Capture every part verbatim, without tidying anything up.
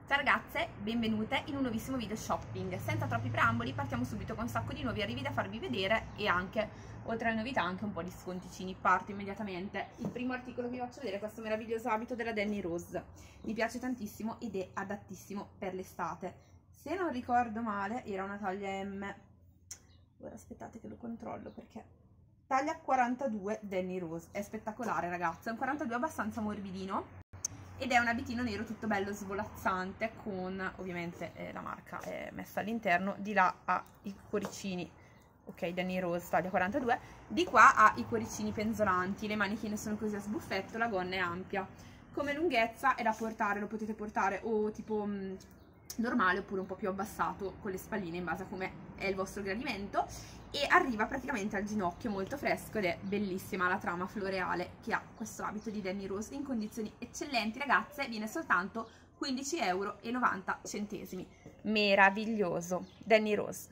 Ciao ragazze, benvenute in un nuovissimo video shopping. Senza troppi preamboli partiamo subito con un sacco di nuovi arrivi da farvi vedere e anche, oltre alle novità, anche un po' di sconticini. Parto immediatamente. Il primo articolo che vi faccio vedere è questo meraviglioso abito della Danny Rose. Mi piace tantissimo ed è adattissimo per l'estate. Se non ricordo male era una taglia M. Ora aspettate che lo controllo perché... Taglia quarantadue Danny Rose. È spettacolare ragazze, è un quarantadue abbastanza morbidino. Ed è un abitino nero tutto bello svolazzante con ovviamente eh, la marca è messa all'interno. Di là ha i cuoricini, ok, Danny Rose taglia quarantadue. Di qua ha i cuoricini penzolanti, le manichine sono così a sbuffetto, la gonna è ampia. Come lunghezza è da portare, lo potete portare o tipo mh, normale oppure un po' più abbassato con le spalline in base a come è il vostro gradimento. E arriva praticamente al ginocchio, molto fresco, ed è bellissima la trama floreale che ha questo abito di Danny Rose in condizioni eccellenti ragazze. Viene soltanto quindici euro e novanta centesimi. Meraviglioso Danny Rose.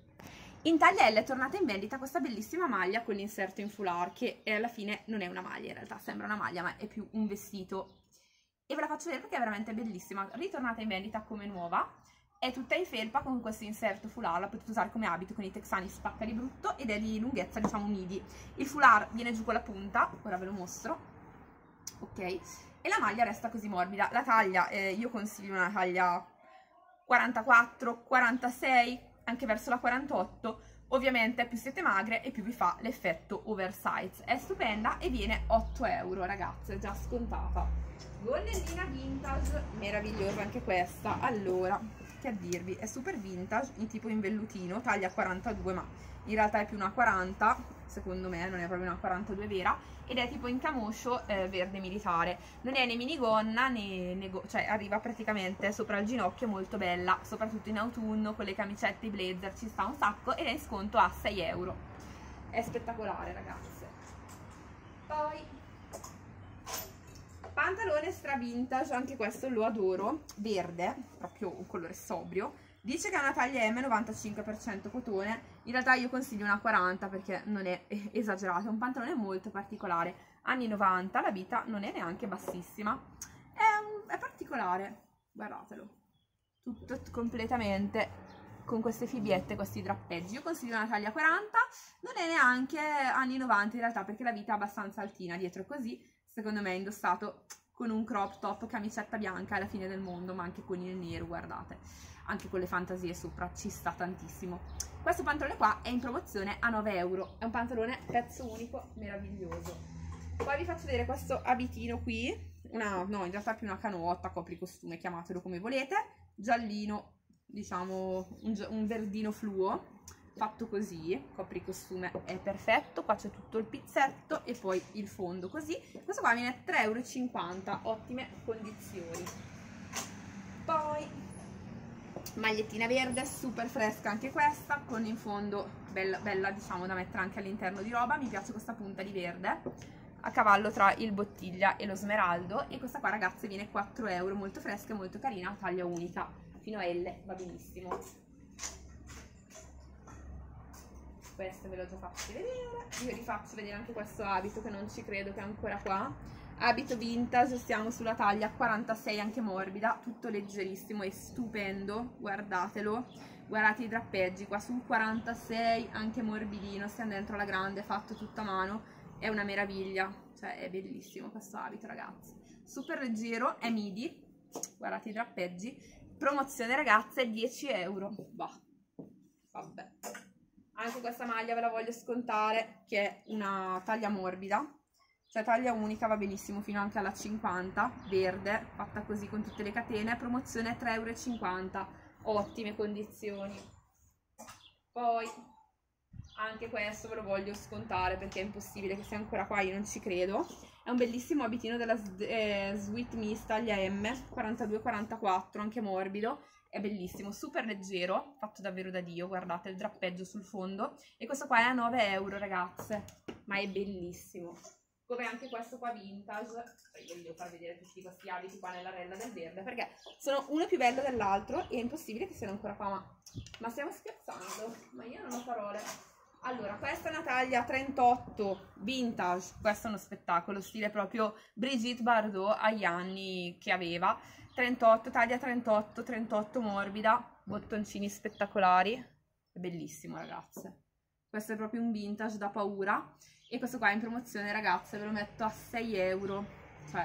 In taglia L è tornata in vendita questa bellissima maglia con l'inserto in foulard, che alla fine non è una maglia, in realtà sembra una maglia ma è più un vestito, e ve la faccio vedere perché è veramente bellissima. Ritornata in vendita come nuova. È tutta in felpa con questo inserto foulard, la potete usare come abito con i texani spacca di brutto ed è di lunghezza diciamo midi. Il foulard viene giù con la punta, ora ve lo mostro, ok, e la maglia resta così morbida. La taglia, eh, io consiglio una taglia quarantaquattro quarantasei, anche verso la quarantotto, ovviamente più siete magre e più vi fa l'effetto oversize. È stupenda e viene otto euro ragazze, già scontata. Gonnellina vintage, meravigliosa anche questa. Allora, che a dirvi, è super vintage, in tipo in vellutino, taglia quarantadue ma in realtà è più una quaranta, secondo me non è proprio una quarantadue vera, ed è tipo in camoscio eh, verde militare. Non è né minigonna né, né cioè arriva praticamente sopra il ginocchio, è molto bella, soprattutto in autunno con le camicette, i blazer, ci sta un sacco, ed è in sconto a sei euro. È spettacolare ragazze. Poi pantalone stra vintage, anche questo lo adoro, verde, proprio un colore sobrio. Dice che è una taglia M, novantacinque per cento cotone, in realtà io consiglio una quaranta perché non è esagerato, è un pantalone molto particolare, anni novanta, la vita non è neanche bassissima, è, un, è particolare, guardatelo, tutto completamente con queste fibiette, questi drappeggi. Io consiglio una taglia quaranta, non è neanche anni novanta in realtà perché la vita è abbastanza altina, dietro così. Secondo me è indossato con un crop top, camicetta bianca, alla fine del mondo, ma anche con il nero, guardate, anche con le fantasie sopra, ci sta tantissimo. Questo pantalone qua è in promozione a nove euro, è un pantalone pezzo unico, meraviglioso. Poi vi faccio vedere questo abitino qui, una, no, in realtà è più una canotta, copricostume, chiamatelo come volete, giallino, diciamo un, un verdino fluo, fatto così, copricostume è perfetto, qua c'è tutto il pizzetto e poi il fondo così. Questo qua viene tre euro e cinquanta, ottime condizioni. Poi magliettina verde, super fresca anche questa, con in fondo bella, bella diciamo da mettere anche all'interno di roba. Mi piace questa punta di verde a cavallo tra il bottiglia e lo smeraldo, e questa qua ragazze viene quattro euro, molto fresca e molto carina, taglia unica, fino a L va benissimo. Questo ve l'ho già fatto vedere, io vi faccio vedere anche questo abito che non ci credo che è ancora qua. Abito vintage, siamo sulla taglia quarantasei, anche morbida, tutto leggerissimo e stupendo, guardatelo, guardate i drappeggi qua sul quarantasei, anche morbidino, stiamo dentro la grande, fatto tutta a mano, è una meraviglia, cioè è bellissimo questo abito ragazzi, super leggero, è midi, guardate i drappeggi, promozione ragazze dieci euro, bah, vabbè. Anche questa maglia ve la voglio scontare, che è una taglia morbida, cioè taglia unica, va benissimo fino anche alla cinquanta, verde, fatta così con tutte le catene, promozione tre euro e cinquanta, ottime condizioni. Poi anche questo ve lo voglio scontare perché è impossibile che sia ancora qua, io non ci credo. È un bellissimo abitino della eh, Sweet Miss taglia M, quarantadue quarantaquattro, anche morbido. È bellissimo, super leggero, fatto davvero da Dio, guardate il drappeggio sul fondo. E questo qua è a nove euro ragazze, ma è bellissimo. Come anche questo qua vintage, io vi devo far vedere tutti questi abiti qua nella rella del verde, perché sono uno più bello dell'altro e è impossibile che siano ancora qua, ma, ma stiamo scherzando, ma io non ho parole. Allora, questa è una taglia trentotto, vintage, questo è uno spettacolo, stile proprio Brigitte Bardot agli anni che aveva. trentotto, taglia trentotto, trentotto morbida, bottoncini spettacolari, è bellissimo ragazze. Questo è proprio un vintage da paura e questo qua è in promozione ragazze, ve lo metto a sei euro, cioè,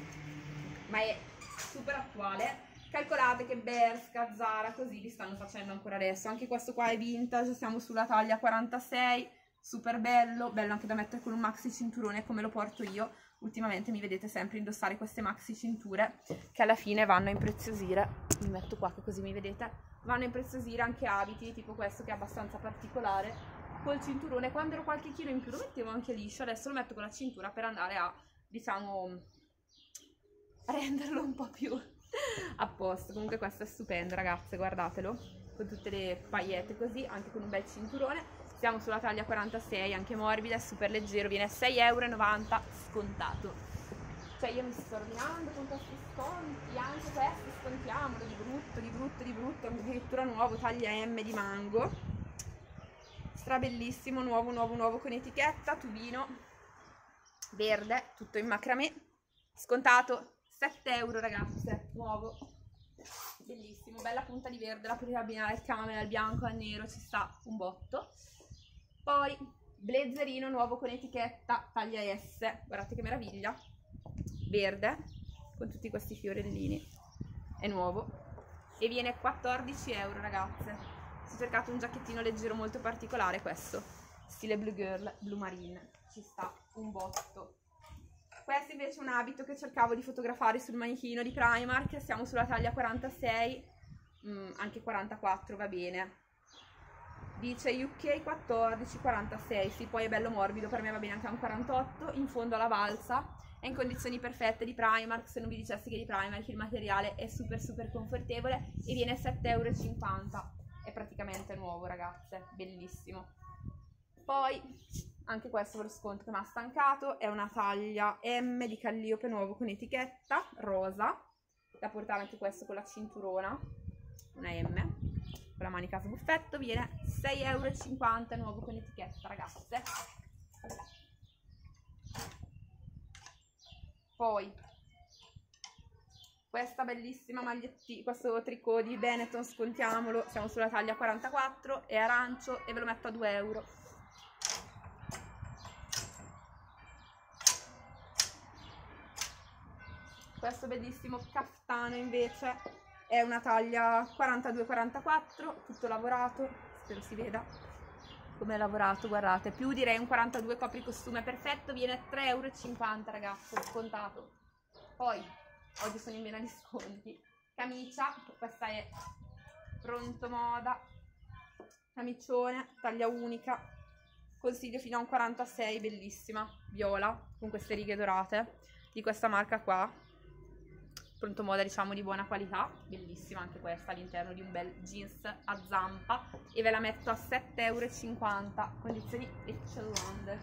ma è super attuale. Calcolate che Bershka, Zara, così li stanno facendo ancora adesso. Anche questo qua è vintage, siamo sulla taglia quarantasei, super bello, bello anche da mettere con un maxi cinturone come lo porto io. Ultimamente mi vedete sempre indossare queste maxi cinture che alla fine vanno a impreziosire, mi metto qua che così mi vedete, vanno a impreziosire anche abiti, tipo questo che è abbastanza particolare, col cinturone. Quando ero qualche chilo in più lo mettevo anche liscio, adesso lo metto con la cintura per andare a, diciamo, renderlo un po' più a posto. Comunque questo è stupendo ragazze, guardatelo, con tutte le paillette così, anche con un bel cinturone. Siamo sulla taglia quarantasei, anche morbida, è super leggero, viene a sei e novanta euro scontato. Cioè io mi sto rovinando con questi sconti, anche questi scontiamolo, di brutto, di brutto, di brutto, addirittura nuovo, taglia M di mango. Stra bellissimo, nuovo, nuovo, nuovo con etichetta, tubino, verde, tutto in macramè, scontato sette euro ragazze, nuovo, bellissimo, bella punta di verde, la potete abbinare al camel, al bianco, al nero, ci sta un botto. Poi blazerino nuovo con etichetta, taglia S, guardate che meraviglia, verde, con tutti questi fiorellini, è nuovo e viene quattordici euro ragazze. Ho cercato un giacchettino leggero molto particolare, questo, stile Blue Girl, Blue Marine, ci sta un botto. Questo invece è un abito che cercavo di fotografare sul manichino di Primark, siamo sulla taglia quarantasei, mm, anche quarantaquattro va bene. Dice U K quattordici, quarantasei, sì, poi è bello morbido, per me va bene anche a un quarantotto, in fondo alla balza, è in condizioni perfette di Primark, se non vi dicessi che di Primark il materiale è super super confortevole e viene a sette e cinquanta euro, è praticamente nuovo ragazze, bellissimo. Poi anche questo ve lo sconto che mi ha stancato, è una taglia M di Calliope nuovo con etichetta, rosa, da portare anche questo con la cinturona, una M, con la manica a sbuffetto, viene sei e cinquanta euro nuovo con etichetta ragazze. Poi questa bellissima magliettina, questo tricot di Benetton, scontiamolo, siamo sulla taglia quarantaquattro, è arancio e ve lo metto a due euro. Questo bellissimo caftano invece è una taglia quarantadue quarantaquattro, tutto lavorato, spero si veda come è lavorato, guardate, più direi un quarantadue copricostume perfetto, viene a tre e cinquanta euro ragazzi, scontato. Poi, oggi sono in piena di sconti, camicia, questa è pronto moda, camicione, taglia unica, consiglio fino a un quarantasei, bellissima, viola, con queste righe dorate, di questa marca qua. Pronto moda diciamo di buona qualità, bellissima anche questa all'interno di un bel jeans a zampa e ve la metto a sette e cinquanta euro, condizioni eccellenti,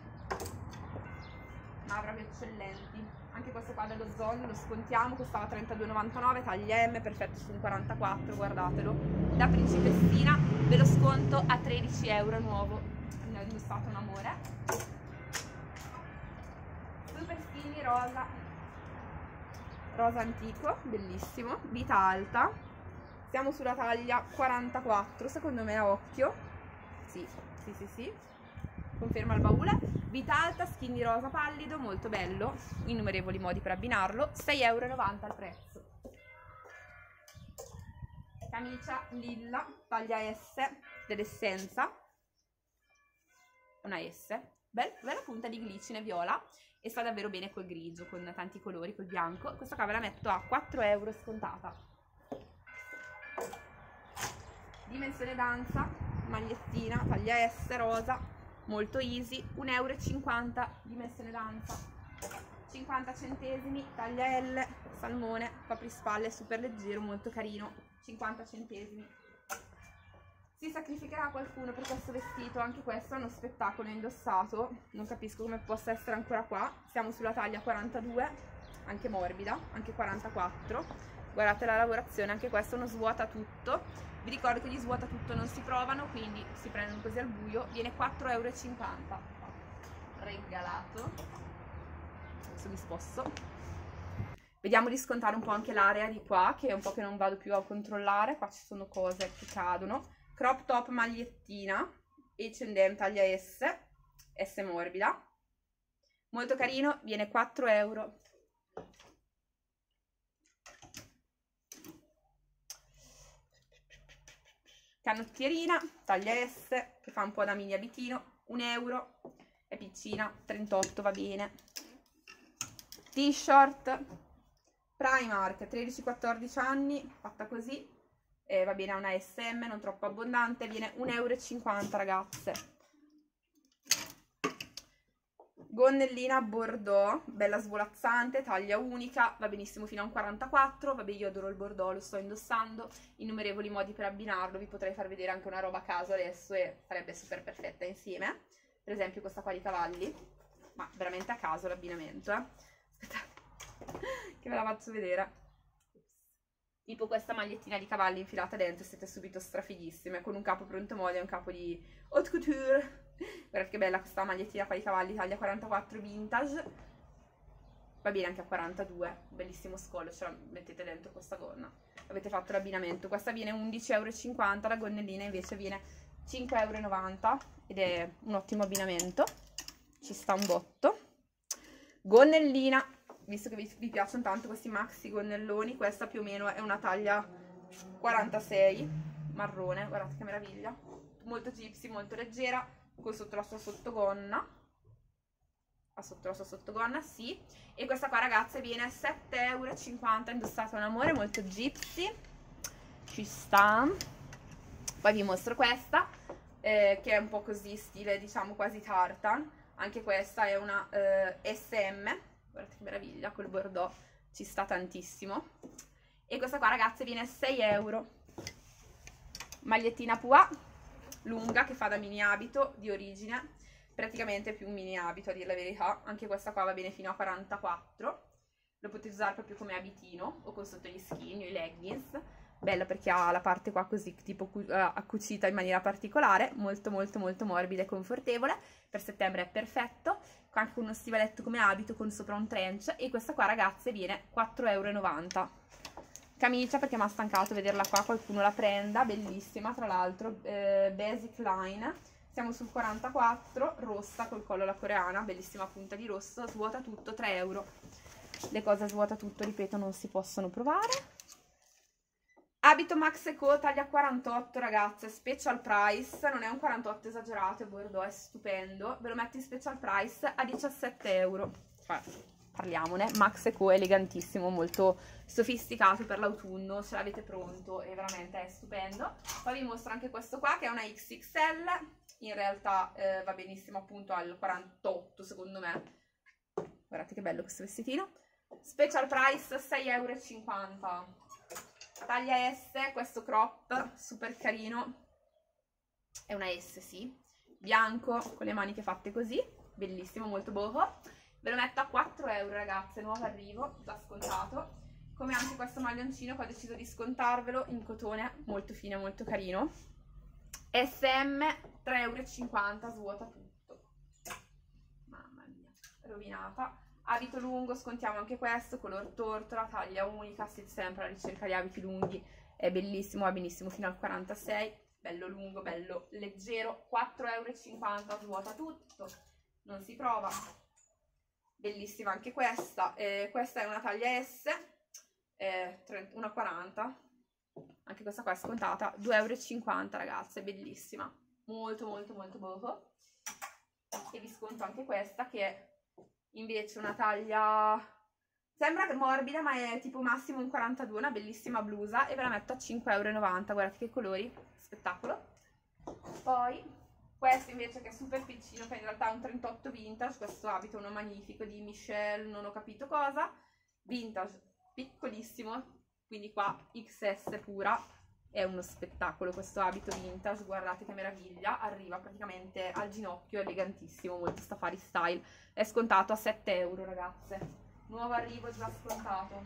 ma proprio eccellenti. Anche questo qua dello Zon lo scontiamo, costava trentadue e novantanove, taglia M, perfetto su un quarantaquattro, guardatelo, da principessina ve lo sconto a tredici euro nuovo, ne ho indossato un amore. Super skinny rosa, rosa antico, bellissimo, vita alta, siamo sulla taglia quarantaquattro, secondo me a occhio, sì, sì, sì, sì, conferma il baule, vita alta, skinny rosa pallido, molto bello, innumerevoli modi per abbinarlo, sei e novanta euro al prezzo. Camicia lilla, taglia S, dell'Essenza, una S, bella, bella punta di glicine viola, e sta davvero bene col grigio, con tanti colori, col bianco. Questa qua ve la metto a quattro euro scontata. Dimensione danza, magliettina, taglia S, rosa, molto easy, un euro e cinquanta, dimensione danza, cinquanta centesimi, taglia L, salmone, coprispalle, super leggero, molto carino, cinquanta centesimi. Si sacrificherà qualcuno per questo vestito, anche questo è uno spettacolo indossato, non capisco come possa essere ancora qua, siamo sulla taglia quarantadue, anche morbida, anche quarantaquattro, guardate la lavorazione, anche questo è uno svuota tutto, vi ricordo che gli svuota tutto non si provano, quindi si prendono così al buio, viene quattro e cinquanta euro, regalato, adesso mi sposto. Vediamo di scontare un po' anche l'area di qua, che è un po' che non vado più a controllare. Qua ci sono cose che cadono. Crop top magliettina, H and M taglia S, S morbida. Molto carino, viene quattro euro. Canottierina, taglia S, che fa un po' da mini abitino, un euro. È piccina, trentotto va bene. T-shirt Primark, tredici quattordici anni, fatta così, eh, va bene, ha una S M, non troppo abbondante, viene un euro e cinquanta ragazze. Gonnellina Bordeaux, bella svolazzante, taglia unica, va benissimo fino a un quarantaquattro, vabbè io adoro il Bordeaux, lo sto indossando, innumerevoli modi per abbinarlo, vi potrei far vedere anche una roba a caso adesso e sarebbe super perfetta insieme, per esempio questa qua di cavalli, ma veramente a caso l'abbinamento, eh. Aspetta che ve la faccio vedere, tipo questa magliettina di cavalli infilata dentro, siete subito strafighissime, con un capo pronto moda e un capo di haute couture. Guardate che bella questa magliettina qua di cavalli, taglia quarantaquattro vintage, va bene anche a quarantadue, bellissimo scollo, ce la mettete dentro questa gonna, avete fatto l'abbinamento. Questa viene undici e cinquanta euro, la gonnellina invece viene cinque e novanta euro ed è un ottimo abbinamento, ci sta un botto. Gonnellina, visto che vi, vi piacciono tanto questi maxi gonnelloni, questa più o meno è una taglia quarantasei, marrone, guardate che meraviglia, molto gypsy, molto leggera, con sotto la sua sottogonna, ha sotto la sua sottogonna, sì, e questa qua ragazze viene sette e cinquanta euro, indossata un amore, molto gypsy, ci sta. Poi vi mostro questa, eh, che è un po' così, stile diciamo quasi tartan, anche questa è una eh, S M, guardate che meraviglia, col bordeaux, ci sta tantissimo, e questa qua ragazze viene sei euro. Magliettina Pua, lunga, che fa da mini abito, di origine, praticamente più un mini abito a dire la verità, anche questa qua va bene fino a quarantaquattro, lo potete usare proprio come abitino o con sotto gli skin o i leggings, bella perché ha la parte qua così tipo uh, accucita in maniera particolare, molto molto molto morbida e confortevole, per settembre è perfetto, anche con uno stivaletto come abito con sopra un trench, e questa qua ragazze viene quattro e novanta euro. Camicia, perché mi ha stancato vederla qua, qualcuno la prenda, bellissima tra l'altro, eh, basic line, siamo sul quarantaquattro, rossa col collo alla coreana, bellissima punta di rosso, svuota tutto, tre euro. Le cose svuota tutto, ripeto, non si possono provare. Abito Max Eco, taglia quarantotto ragazze, special price, non è un quarantotto esagerato, è bordeaux, è stupendo, ve lo metto in special price a diciassette euro. Cioè, parliamone, Max Eco è elegantissimo, molto sofisticato per l'autunno, ce l'avete pronto e veramente è stupendo. Poi vi mostro anche questo qua che è una X X L, in realtà eh, va benissimo appunto al quarantotto secondo me, guardate che bello questo vestitino, special price sei e cinquanta euro. Taglia S, questo crop super carino, è una S sì, bianco con le maniche fatte così, bellissimo, molto boho, ve lo metto a quattro euro ragazze, nuovo arrivo, già scontato, come anche questo maglioncino che ho deciso di scontarvelo in cotone, molto fine, molto carino, S M, tre e cinquanta euro, svuota tutto, mamma mia, rovinata. Abito lungo, scontiamo anche questo, color tortola, taglia unica, siete sempre alla ricerca di abiti lunghi, è bellissimo, va benissimo fino al quarantasei, bello lungo, bello leggero, quattro e cinquanta euro, svuota tutto, non si prova, bellissima anche questa, eh, questa è una taglia S, eh, uno e quaranta, anche questa qua è scontata, due e cinquanta euro ragazze, bellissima, molto molto molto boho, e vi sconto anche questa che è invece una taglia, sembra morbida ma è tipo massimo un quarantadue, una bellissima blusa, e ve la metto a cinque e novanta euro, guardate che colori, spettacolo. Poi questo invece che è super piccino, che in realtà è un trentotto vintage, questo abito uno magnifico di Michelle, non ho capito cosa, vintage, piccolissimo, quindi qua X S pura, è uno spettacolo questo abito vintage, guardate che meraviglia, arriva praticamente al ginocchio, elegantissimo, molto safari style, è scontato a sette euro ragazze, nuovo arrivo già scontato.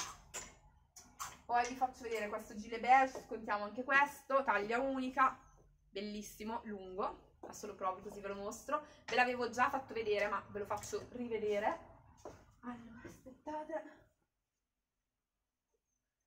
Poi vi faccio vedere questo gilet beige, scontiamo anche questo, taglia unica, bellissimo, lungo, adesso lo provo così ve lo mostro, ve l'avevo già fatto vedere ma ve lo faccio rivedere, allora aspettate,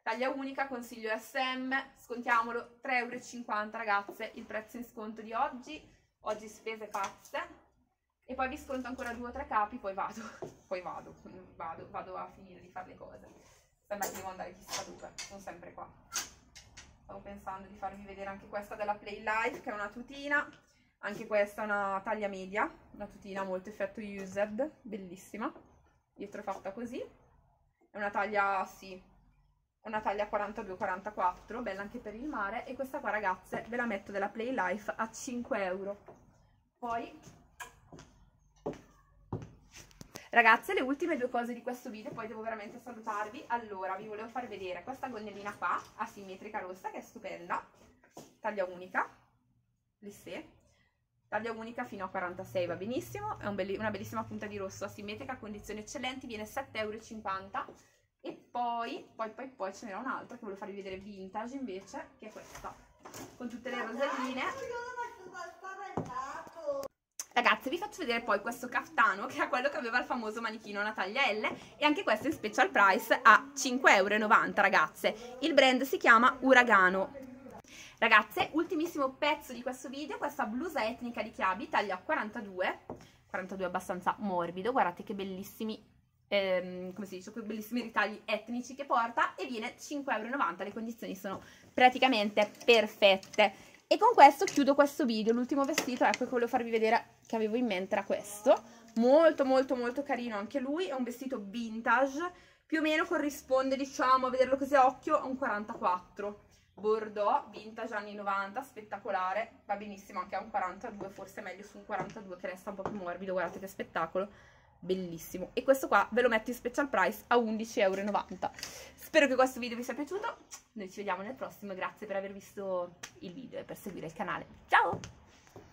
taglia unica, consiglio S M, scontiamolo tre euro e cinquanta ragazze, il prezzo in sconto di oggi, oggi spese pazze. E poi vi sconto ancora due o tre capi, poi vado, poi vado, vado, vado a finire di fare le cose. Sembra che devo andare chissà dove, sono sempre qua. Stavo pensando di farvi vedere anche questa della Play Life, che è una tutina. Anche questa è una taglia media, una tutina molto effetto used, bellissima. Dietro è fatta così. È una taglia, sì, è una taglia quarantadue quarantaquattro, bella anche per il mare. E questa qua ragazze ve la metto della Play Life a cinque euro. Poi... Ragazze, le ultime due cose di questo video, poi devo veramente salutarvi. Allora, vi volevo far vedere questa gonnellina qua, asimmetrica rossa, che è stupenda, taglia unica, plissé, taglia unica fino a quarantasei, va benissimo, è un belli, una bellissima punta di rosso, asimmetrica, condizioni eccellenti, viene sette euro e cinquanta. E poi, poi, poi, poi ce n'era un'altra che volevo farvi vedere vintage invece, che è questa, con tutte le roselline. Ragazzi, vi faccio vedere poi questo caftano, che è quello che aveva il famoso manichino, una taglia L, e anche questo in special price a cinque euro e novanta, ragazze. Il brand si chiama Uragano. Ragazze, ultimissimo pezzo di questo video, questa blusa etnica di Chiabi, taglia quarantadue, quarantadue abbastanza morbido, guardate che bellissimi, ehm, come si dice, quei bellissimi ritagli etnici che porta, e viene cinque euro e novanta, le condizioni sono praticamente perfette. E con questo chiudo questo video. L'ultimo vestito, ecco, che volevo farvi vedere, che avevo in mente, era questo, molto molto molto carino anche lui, è un vestito vintage, più o meno corrisponde, diciamo, a vederlo così a occhio, a un quarantaquattro, bordeaux, vintage anni novanta, spettacolare, va benissimo anche a un quarantadue, forse meglio su un quarantadue che resta un po' più morbido, guardate che spettacolo, bellissimo. E questo qua ve lo metto in special price a undici euro e novanta. Spero che questo video vi sia piaciuto, noi ci vediamo nel prossimo, grazie per aver visto il video e per seguire il canale, ciao!